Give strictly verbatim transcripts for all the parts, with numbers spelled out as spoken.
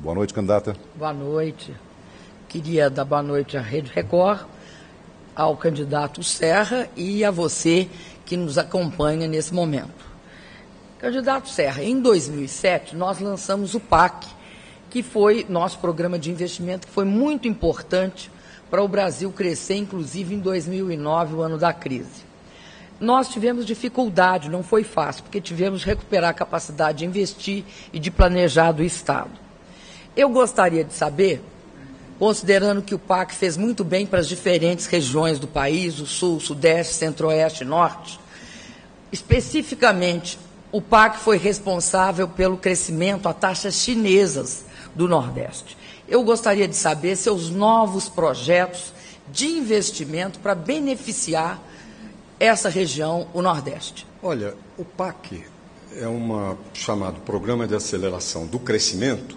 Boa noite, candidata. Boa noite. Queria dar boa noite à Rede Record, ao candidato Serra e a você que nos acompanha nesse momento. Candidato Serra, em dois mil e sete, nós lançamos o P A C, que foi nosso programa de investimento, que foi muito importante para o Brasil crescer, inclusive em dois mil e nove, o ano da crise. Nós tivemos dificuldade, não foi fácil, porque tivemos que recuperar a capacidade de investir e de planejar do Estado. Eu gostaria de saber, considerando que o P A C fez muito bem para as diferentes regiões do país, o Sul, Sudeste, Centro-Oeste e Norte, especificamente, o P A C foi responsável pelo crescimento a taxas chinesas do Nordeste. Eu gostaria de saber seus novos projetos de investimento para beneficiar essa região, o Nordeste. Olha, o P A C é um chamado Programa de Aceleração do Crescimento.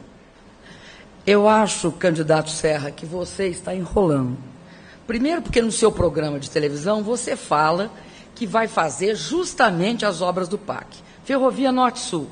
Eu acho, candidato Serra, que você está enrolando. Primeiro porque no seu programa de televisão você fala que vai fazer justamente as obras do P A C. Ferrovia Norte-Sul.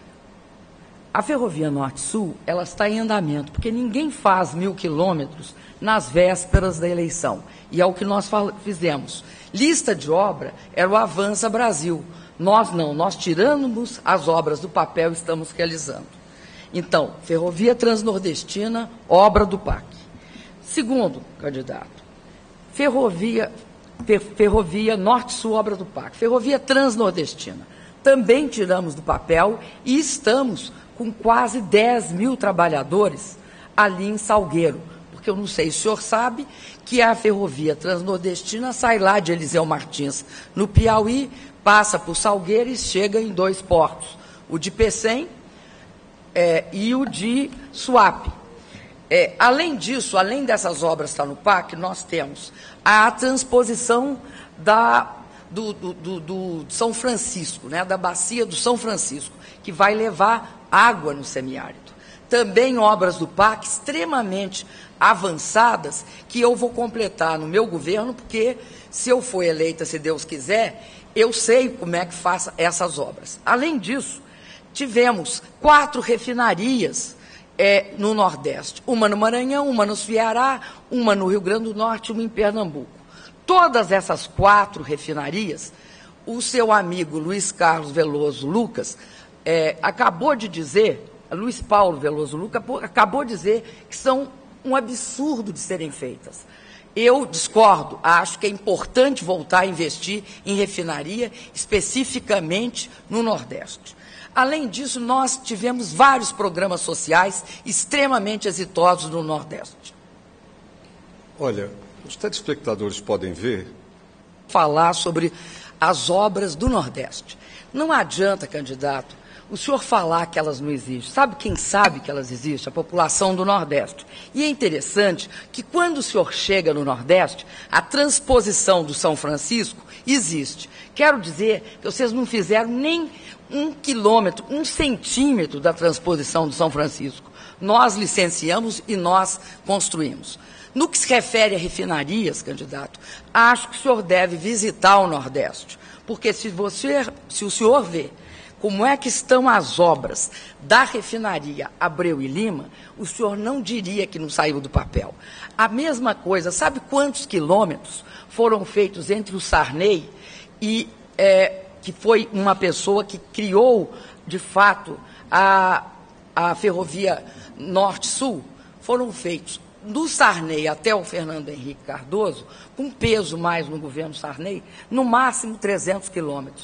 A Ferrovia Norte-Sul, ela está em andamento, porque ninguém faz mil quilômetros nas vésperas da eleição. E é o que nós fizemos. Lista de obra era o Avança Brasil. Nós não, nós tiramos as obras do papel e estamos realizando. Então, Ferrovia Transnordestina, obra do P A C. Segundo, candidato, Ferrovia, Ferrovia Norte-Sul, obra do P A C. Ferrovia Transnordestina. Também tiramos do papel e estamos com quase dez mil trabalhadores ali em Salgueiro, porque eu não sei se o senhor sabe que a Ferrovia Transnordestina sai lá de Eliseu Martins, no Piauí, passa por Salgueiro e chega em dois portos, o de Pecém é, e o de Suape. É, além disso, além dessas obras que estão no P A C, nós temos a transposição da... Do, do, do, do São Francisco, né, da bacia do São Francisco, que vai levar água no semiárido. Também obras do P A C extremamente avançadas, que eu vou completar no meu governo, porque se eu for eleita, se Deus quiser, eu sei como é que faço essas obras. Além disso, tivemos quatro refinarias é, no Nordeste, uma no Maranhão, uma no Ceará, uma no Rio Grande do Norte e uma em Pernambuco. Todas essas quatro refinarias, o seu amigo Luiz Carlos Veloso Lucas é, acabou de dizer, Luiz Paulo Veloso Lucas acabou de dizer que são um absurdo de serem feitas. Eu discordo, acho que é importante voltar a investir em refinaria, especificamente no Nordeste. Além disso, nós tivemos vários programas sociais extremamente exitosos no Nordeste. Olha, os telespectadores podem ver... Falar sobre as obras do Nordeste. Não adianta, candidato, o senhor falar que elas não existem. Sabe quem sabe que elas existem? A população do Nordeste. E é interessante que quando o senhor chega no Nordeste, a transposição do São Francisco existe. Quero dizer que vocês não fizeram nem um quilômetro, um centímetro da transposição do São Francisco. Nós licenciamos e nós construímos. No que se refere a refinarias, candidato, acho que o senhor deve visitar o Nordeste, porque se, você, se o senhor vê como é que estão as obras da refinaria Abreu e Lima, o senhor não diria que não saiu do papel. A mesma coisa, sabe quantos quilômetros foram feitos entre o Sarney e, é, que foi uma pessoa que criou, de fato, a, a ferrovia Norte-Sul? Foram feitos do Sarney até o Fernando Henrique Cardoso, com peso mais no governo Sarney, no máximo trezentos quilômetros.